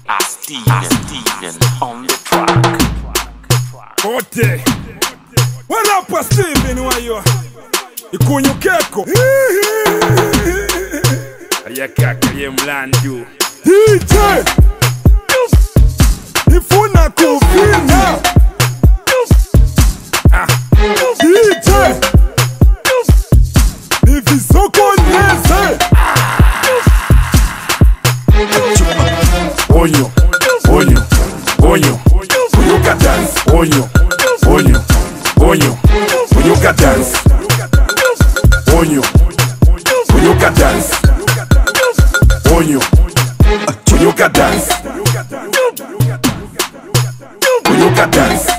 Arsteven on the track. Nkote. What up, Arsteven? Why you? Kunyuka. Ayakaka ye mlandu. DJ. Ifuna kufina. DJ. Ifisoko nese. Onyo, onyo, onyo. Kunyuka dance. Onyo, onyo, onyo. Kunyuka dance. Onyo, Kunyuka dance. Onyo, Kunyuka dance. Kunyuka dance.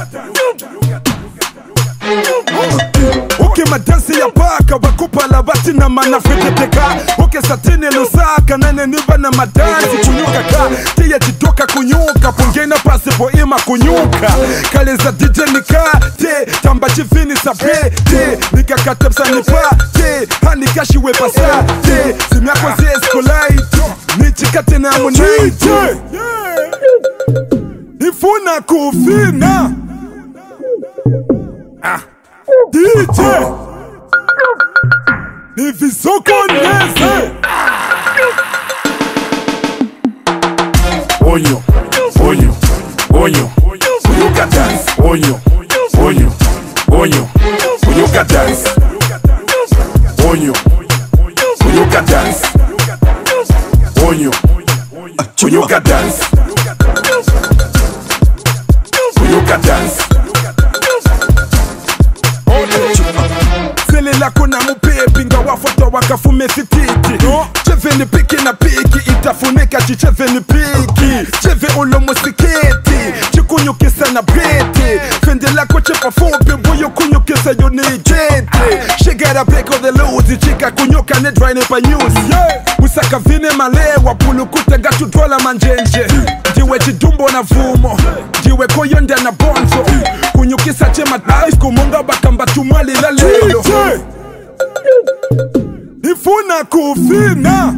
Okay, madansi ya paka wakupa la bati na manafeteka. Okay, Satini Nkote nene niva na madansi Kunyuka ka tiye jitoka kunyuka pungena pasipo ima kunyuka kale za DJ nika te tamba chivini sabe te nika katepsa nipa te hani kashi we pasa te simya kwa zi eskolai nichikate na monai ifuna kufina DJ Nifisoko nese. Onyo, onyo, onyo. Kunyuka dance. Onyo, onyo, onyo. Kunyuka dance. Onyo, Kunyuka dance. Onyo, Kunyuka dance. Kunyuka dance. Sele lako na mupepi nga wafoto wakafume sititi cheve ni piki na piki itafunika chicheve ni piki cheve ulo musiketi chikunyukisa na brete fende lako chepa fupi mbuyo kunyukisa yunijete she gotta break all the loads chika kunyuka ne dry nepa news usaka vine malewa pulu kutega tudrola manjenje jiwe chidumbo na vumo jiwe koyonda na bonzo kunyukisa chema tais kumunga bakamba tumwali la lelo ifuna kufina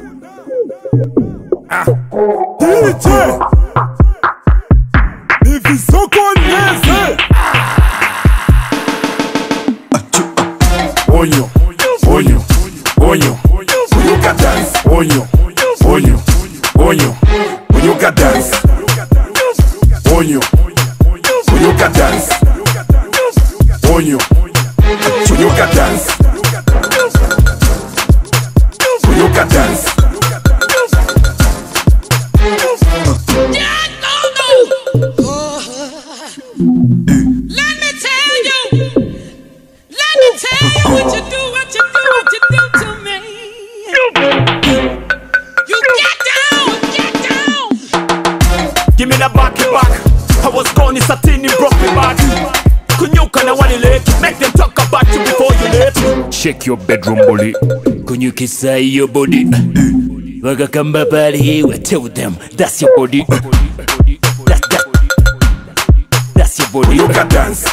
DJ Nifisoko nese. Onyo, onyo, onyo. Kunyuka dance. Onyo, onyo, onyo. Kunyuka dance. Onyo, Kunyuka dance. Onyo, Kunyuka dance. Kunyuka dance. Let me tell you what you do to me. You get down. Give me the back. I was gone, Satini broke me back. Kunyuka na wali late. Make them talk about you before you late. Shake your bedroom bully. Kunyuka say your body. Waga kamba pali hiwe. Tell them that's your body. That's your body. Kunyuka dance.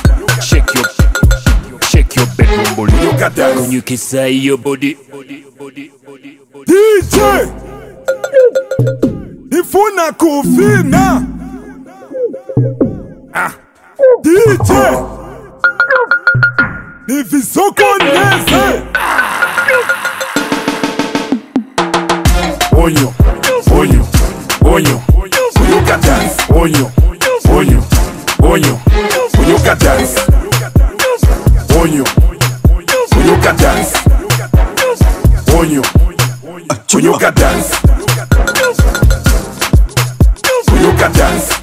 Shake your bedroom bully. Kunyuka dance. Kunyuka say your body. DJ Ifuna kufina. DJ Nifisoko nese. Onyo, onyo, onyo. Kunyuka dance. Onyo, onyo, onyo. Kunyuka dance. Onyo, Kunyuka dance. Onyo, Kunyuka dance. Kunyuka dance.